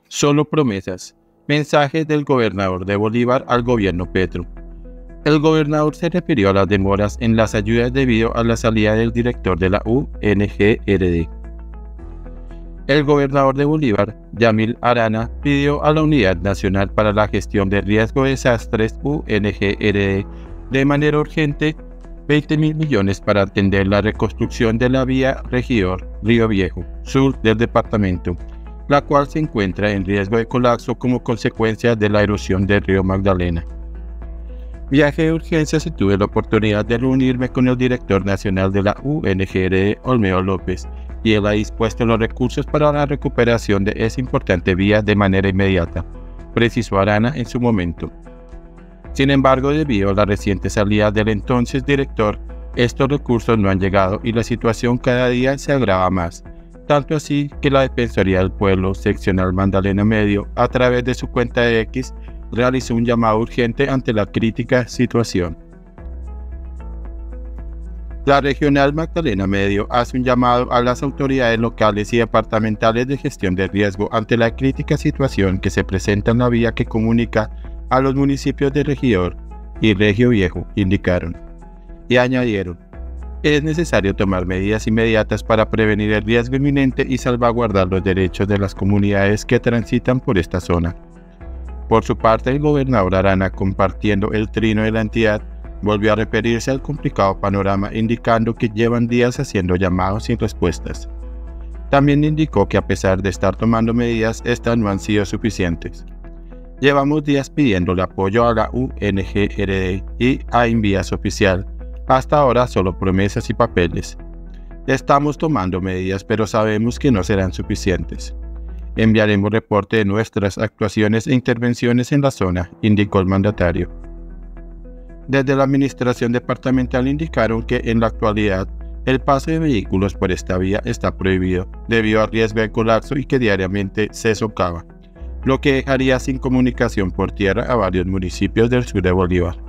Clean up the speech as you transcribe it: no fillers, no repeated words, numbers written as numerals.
Solo promesas. Mensaje del gobernador de Bolívar al gobierno Petro. El gobernador se refirió a las demoras en las ayudas debido a la salida del director de la UNGRD. El gobernador de Bolívar, Yamil Arana, pidió a la Unidad Nacional para la Gestión de Riesgo de Desastres UNGRD de manera urgente 20.000 millones para atender la reconstrucción de la vía Regidor Río Viejo, sur del departamento, la cual se encuentra en riesgo de colapso como consecuencia de la erosión del río Magdalena. Viaje de urgencia y tuve la oportunidad de reunirme con el director nacional de la UNGRD, Olmedo López, y él ha dispuesto los recursos para la recuperación de esa importante vía de manera inmediata, precisó Arana en su momento. Sin embargo, debido a la reciente salida del entonces director, estos recursos no han llegado y la situación cada día se agrava más, tanto así que la Defensoría del Pueblo Seccional Magdalena Medio, a través de su cuenta de X, realizó un llamado urgente ante la crítica situación. La Regional Magdalena Medio hace un llamado a las autoridades locales y departamentales de gestión de riesgo ante la crítica situación que se presenta en la vía que comunica a los municipios de Regidor y Regio Viejo, indicaron, y añadieron, es necesario tomar medidas inmediatas para prevenir el riesgo inminente y salvaguardar los derechos de las comunidades que transitan por esta zona. Por su parte, el gobernador Arana, compartiendo el trino de la entidad, volvió a referirse al complicado panorama, indicando que llevan días haciendo llamados sin respuestas. También indicó que a pesar de estar tomando medidas, estas no han sido suficientes. Llevamos días pidiéndole apoyo a la UNGRD y a Invías Oficial. Hasta ahora solo promesas y papeles. Estamos tomando medidas, pero sabemos que no serán suficientes. Enviaremos reporte de nuestras actuaciones e intervenciones en la zona, indicó el mandatario. Desde la administración departamental indicaron que en la actualidad el paso de vehículos por esta vía está prohibido debido al riesgo de colapso y que diariamente se socava, lo que dejaría sin comunicación por tierra a varios municipios del sur de Bolívar.